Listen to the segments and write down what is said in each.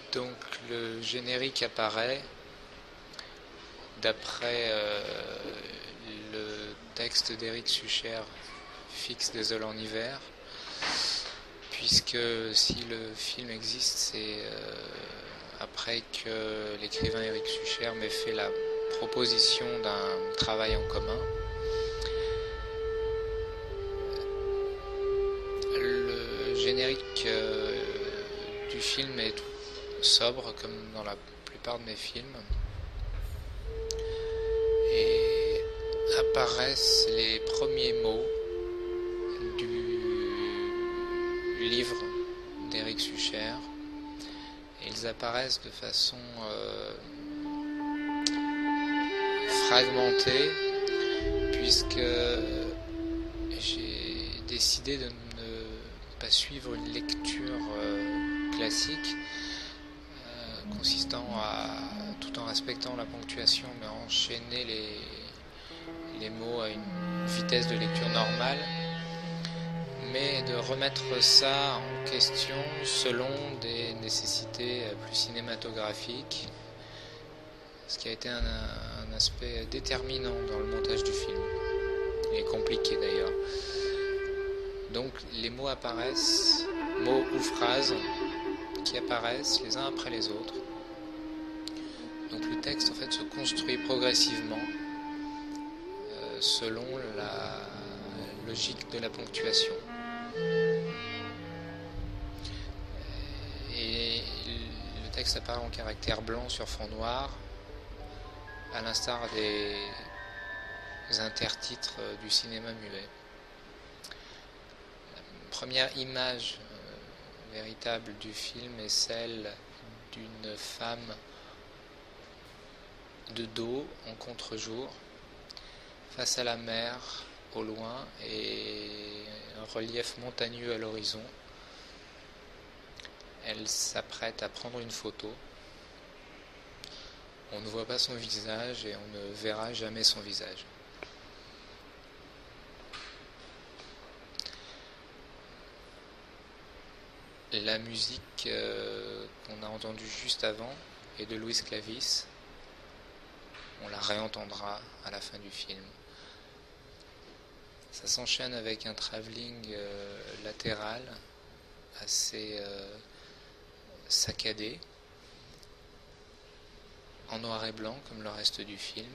Donc le générique apparaît d'après le texte d'Éric Sucher, Fix désolé en hiver, puisque si le film existe, c'est après que l'écrivain Éric Sucher m'ait fait la proposition d'un travail en commun. Le générique du film est sobre, comme dans la plupart de mes films, et apparaissent les premiers mots du livre d'Éric Sucher. Et ils apparaissent de façon fragmentée, puisque j'ai décidé de ne pas suivre une lecture classique consistant à, tout en respectant la ponctuation, mais enchaîner les mots à une vitesse de lecture normale, mais de remettre ça en question selon des nécessités plus cinématographiques, ce qui a été un aspect déterminant dans le montage du film, et compliqué d'ailleurs. Donc les mots apparaissent, mots ou phrases qui apparaissent les uns après les autres. Donc le texte en fait se construit progressivement selon la logique de la ponctuation. Et le texte apparaît en caractère blanc sur fond noir, à l'instar des intertitres du cinéma muet. La première image véritable du film est celle d'une femme de dos en contre-jour face à la mer au loin et un relief montagneux à l'horizon. Elle s'apprête à prendre une photo. On ne voit pas son visage et on ne verra jamais son visage. La musique qu'on a entendue juste avant est de Louis Clavis. On la réentendra à la fin du film. Ça s'enchaîne avec un travelling latéral assez saccadé, en noir et blanc comme le reste du film,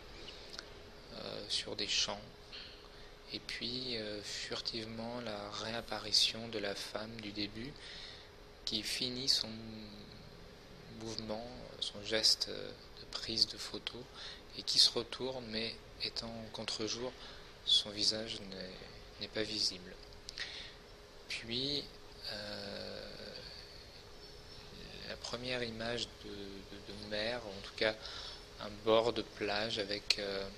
sur des champs. Et puis furtivement la réapparition de la femme du début qui finit son mouvement, son geste de prise de photo et qui se retourne, mais étant en contre-jour, son visage n'est pas visible. Puis la première image de mer, en tout cas un bord de plage avec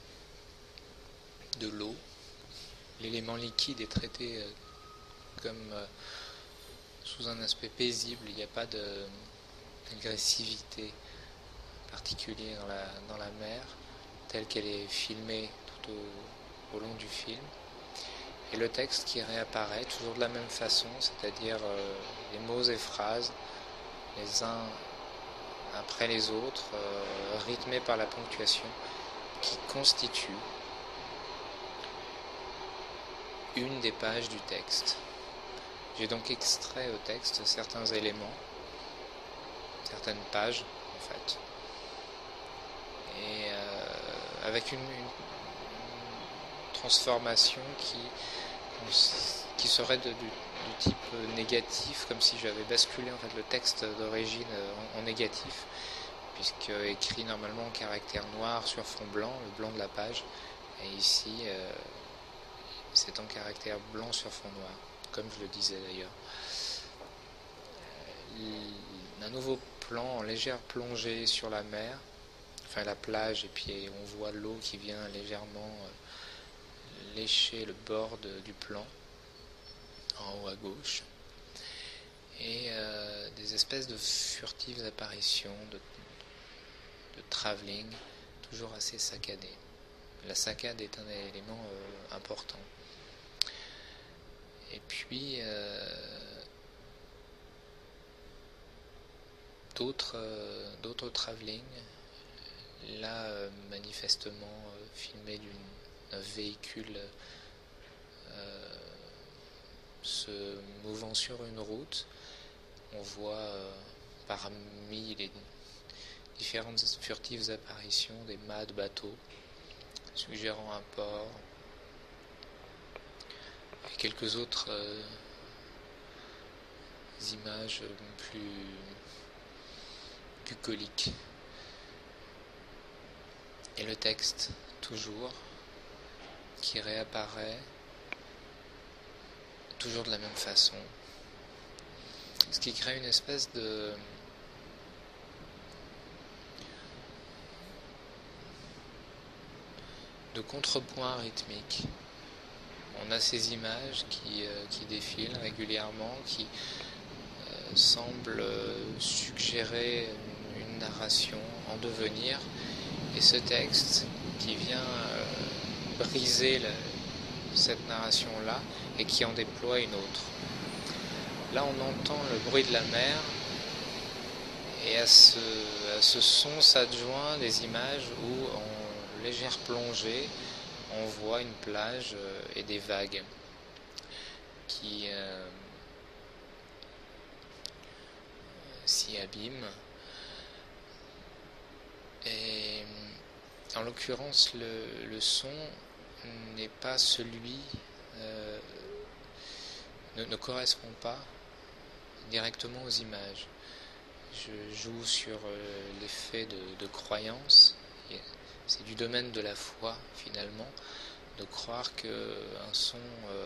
de l'eau. L'élément liquide est traité comme sous un aspect paisible, il n'y a pas d'agressivité particulière dans la mer, telle qu'elle est filmée tout au long du film. Et le texte qui réapparaît toujours de la même façon, c'est-à-dire les mots et phrases, les uns après les autres, rythmés par la ponctuation, qui constitue une des pages du texte. J'ai donc extrait au texte certains éléments, certaines pages en fait, et avec une transformation qui serait du type négatif, comme si j'avais basculé en fait le texte d'origine en négatif, puisque écrit normalement en caractère noir sur fond blanc, le blanc de la page, et ici c'est en caractère blanc sur fond noir, comme je le disais d'ailleurs. Un nouveau plan en légère plongée sur la mer, enfin la plage, et puis on voit l'eau qui vient légèrement lécher le bord du plan en haut à gauche, et des espèces de furtives apparitions de travelling toujours assez saccadé. La saccade est un élément important. Et puis d'autres travelling, là manifestement filmé d'un véhicule se mouvant sur une route. On voit parmi les différentes furtives apparitions des mâts de bateaux suggérant un port et quelques autres images plus bucoliques. Et le texte, toujours, qui réapparaît toujours de la même façon, ce qui crée une espèce de contrepoint rythmique. On a ces images qui défilent régulièrement, qui semblent suggérer une narration en devenir, et ce texte qui vient briser cette narration-là et qui en déploie une autre. Là, on entend le bruit de la mer, et à ce son s'adjoint des images où, en légère plongée, on voit une plage et des vagues qui s'y abîment. Et en l'occurrence, le son n'est pas celui, ne correspond pas directement aux images. Je joue sur l'effet de croyance. C'est du domaine de la foi, finalement, de croire qu'un son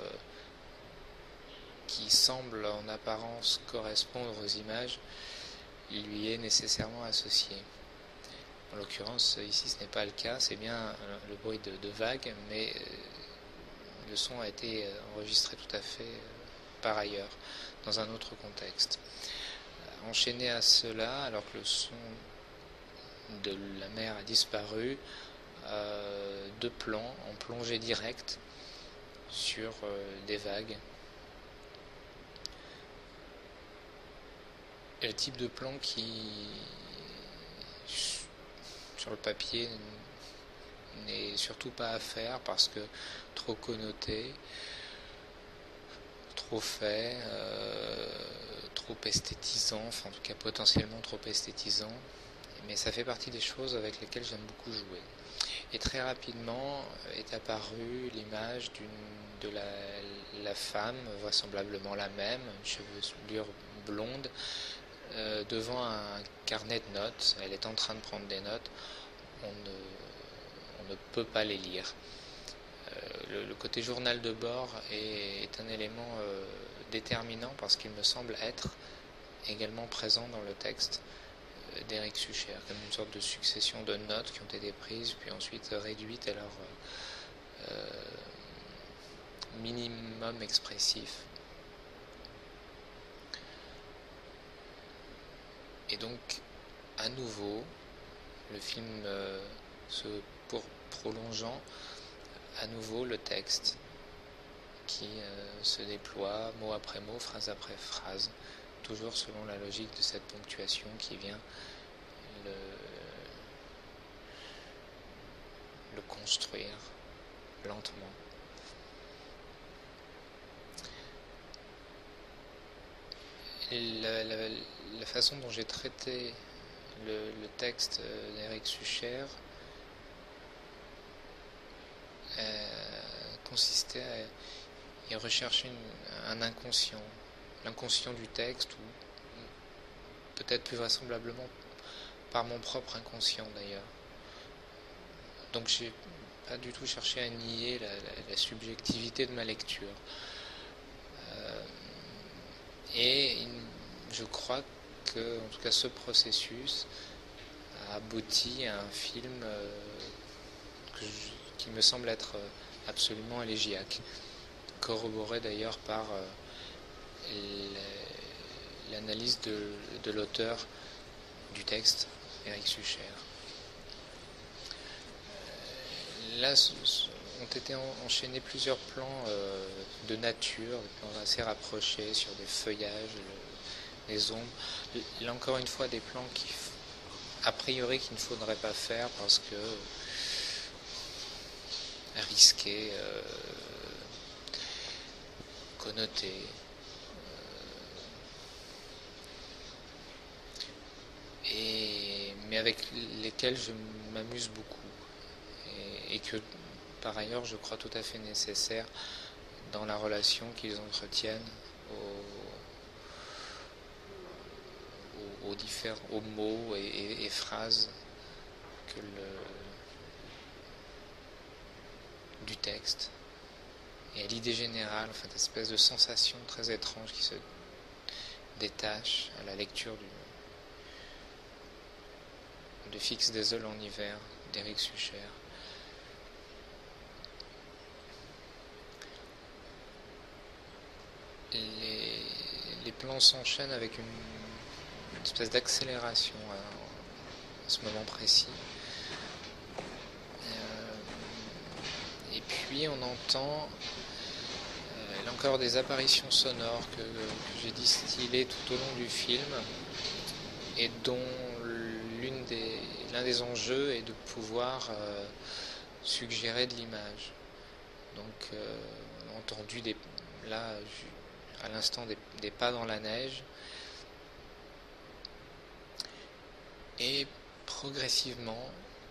qui semble en apparence correspondre aux images lui est nécessairement associé. En l'occurrence, ici, ce n'est pas le cas, c'est bien le bruit de vagues, mais le son a été enregistré tout à fait par ailleurs, dans un autre contexte. Enchaîné à cela, alors que le son de la mer a disparu, deux plans en plongée directe sur des vagues. Et le type de plan qui, sur le papier, n'est surtout pas à faire parce que trop connoté, trop fait, trop esthétisant, enfin en tout cas potentiellement trop esthétisant, mais ça fait partie des choses avec lesquelles j'aime beaucoup jouer. Et très rapidement est apparue l'image de la femme, vraisemblablement la même, une chevelure blonde, devant un carnet de notes. Elle est en train de prendre des notes, on ne peut pas les lire. Le côté journal de bord est un élément déterminant parce qu'il me semble être également présent dans le texte d'Éric Sucher, comme une sorte de succession de notes qui ont été prises puis ensuite réduites à leur minimum expressif. Et donc, à nouveau, le film se prolongeant, à nouveau le texte qui se déploie mot après mot, phrase après phrase, toujours selon la logique de cette ponctuation qui vient le construire lentement. Et la façon dont j'ai traité le texte d'Éric Sucher consistait à y rechercher un inconscient, l'inconscient du texte, ou peut-être plus vraisemblablement par mon propre inconscient d'ailleurs. Donc j'ai pas du tout cherché à nier la subjectivité de ma lecture. Et je crois que, en tout cas, ce processus a abouti à un film qui me semble être absolument élégiaque, corroboré d'ailleurs par l'analyse de l'auteur du texte, Éric Sucher. Là ont été enchaînés plusieurs plans de nature, des plans assez rapprochés sur des feuillages, les ombres. Là encore une fois, des plans a priori qu'il ne faudrait pas faire parce que risqués, connotés, mais avec lesquels je m'amuse beaucoup et que par ailleurs je crois tout à fait nécessaire dans la relation qu'ils entretiennent aux mots et phrases du texte et à l'idée générale, enfin, cette espèce de sensation très étrange qui se détache à la lecture de Fix des œufs en hiver d'Éric Sucher. Les plans s'enchaînent avec une espèce d'accélération à ce moment précis. Et puis on entend là encore des apparitions sonores que j'ai distillées tout au long du film et dont l'un des enjeux est de pouvoir suggérer de l'image. Donc on a entendu là à l'instant des pas dans la neige et progressivement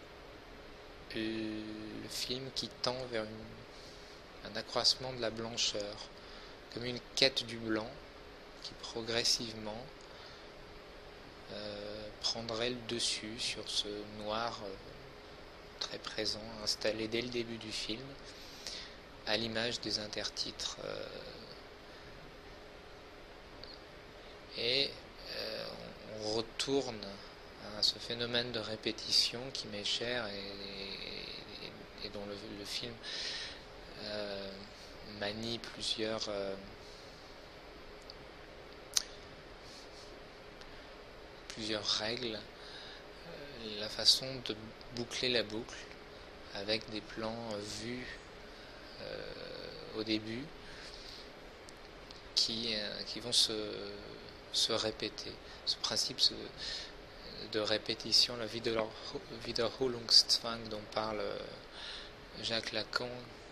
le film qui tend vers un accroissement de la blancheur, comme une quête du blanc qui progressivement prendrait le dessus sur ce noir très présent, installé dès le début du film, à l'image des intertitres. Et on retourne à ce phénomène de répétition qui m'est cher et dont le film manie plusieurs règles, la façon de boucler la boucle avec des plans vus au début qui vont se répéter. Ce principe de répétition, le Wiederholungszwang dont parle Jacques Lacan,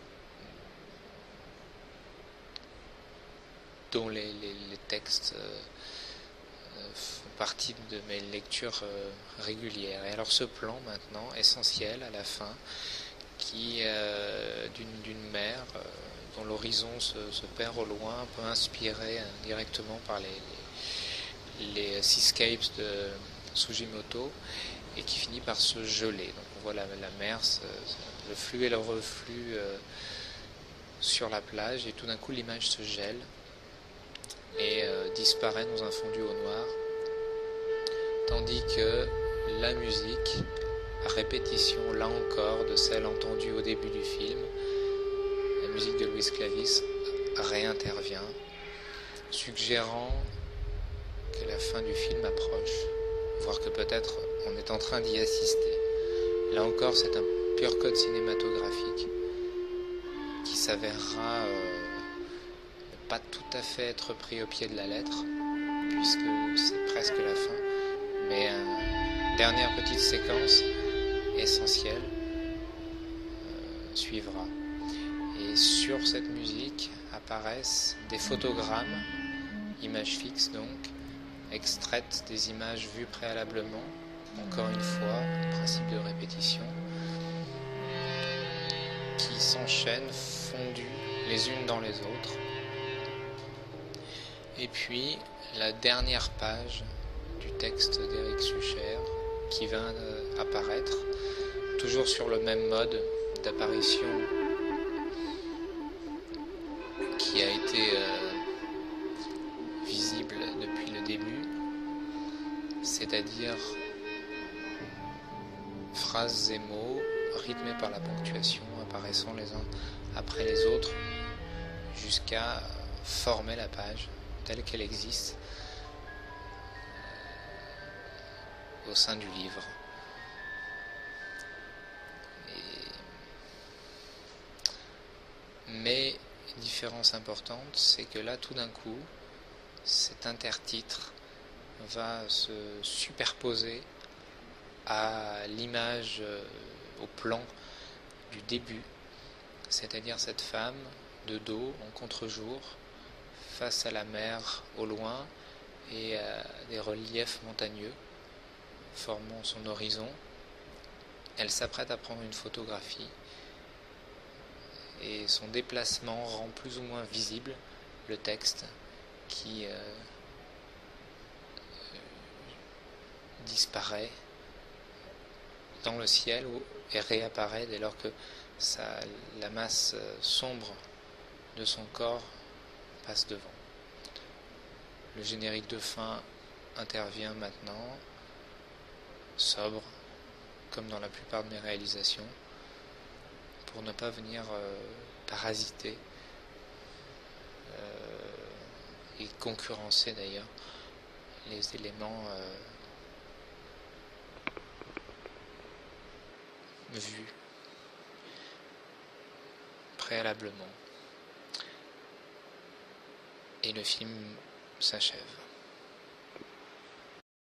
dont les textes font partie de mes lectures régulières. Et alors ce plan maintenant, essentiel à la fin, qui d'une mer dont l'horizon se perd au loin, un peu inspiré directement par les seascapes de Sugimoto, et qui finit par se geler. Donc on voit la mer, le flux et le reflux sur la plage, et tout d'un coup l'image se gèle et disparaît dans un fondu au noir, tandis que la musique, à répétition là encore de celle entendue au début du film, la musique de Luis Clavis réintervient, suggérant que la fin du film approche, voire que peut-être on est en train d'y assister. Là encore, c'est un pur code cinématographique qui s'avérera ne pas tout à fait être pris au pied de la lettre, puisque c'est presque la fin, mais dernière petite séquence essentielle suivra. Et sur cette musique apparaissent des photogrammes, images fixes donc, extraites des images vues préalablement, encore une fois, principe de répétition, qui s'enchaînent, fondues les unes dans les autres. Et puis, la dernière page du texte d'Éric Sucher qui va apparaître, toujours sur le même mode d'apparition qui a été visible depuis le début, c'est-à-dire phrases et mots rythmés par la ponctuation, apparaissant les uns après les autres, jusqu'à former la page telle qu'elle existe au sein du livre. Mais une différence importante, c'est que là, tout d'un coup, cet intertitre va se superposer à l'image, au plan du début, c'est-à-dire cette femme de dos en contre-jour face à la mer au loin et à des reliefs montagneux formant son horizon. Elle s'apprête à prendre une photographie et son déplacement rend plus ou moins visible le texte qui disparaît dans le ciel et réapparaît dès lors que la masse sombre de son corps passe devant. Le générique de fin intervient maintenant, sobre, comme dans la plupart de mes réalisations, pour ne pas venir parasiter et concurrencer d'ailleurs les éléments vus préalablement. Et le film s'achève.